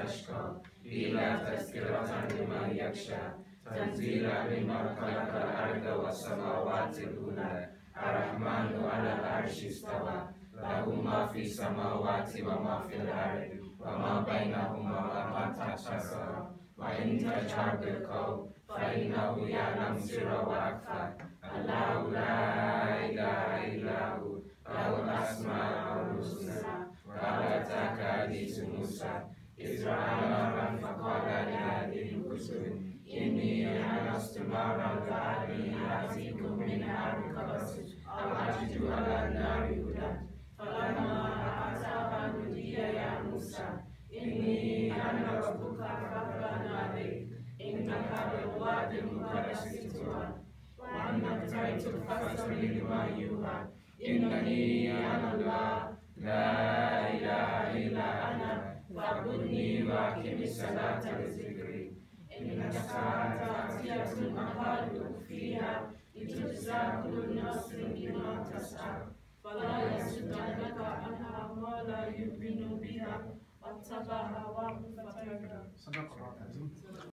تشقى إلا تذكرة لمن يخشى تنزيلا ممن خلق الأرض والسماوات الأولى الرحمن على العرش استوى له ما في السماوات وما في الأرض وما بينهما وما تحت الثرى وإن تجهر بالقول فإنه يعلم السر وأخفى الله لا إله إلا هو له الأسماء الحسنى وهل أتاك حديث موسى إذ رأى نارا فقال لأهله كثوا إني آنست نارا لعلي آتيكم منها بقبس أو أجد على النار هدى فلما أتاها نودي يا موسى إني أنا ربك فاغفر عليك إنك بالواد المقدس طوى وأنك تأتي الفصل لما يوحى إنني أنا الله لا إله إلا أنا فاعبدني وأقم الصلاة لذكري إن الساعة آتية أكاد أخفيها لتجزى كل نفس بما تسعى فلا يصدنك عنها ما لا يؤمن بها واتبع هواه فتردى.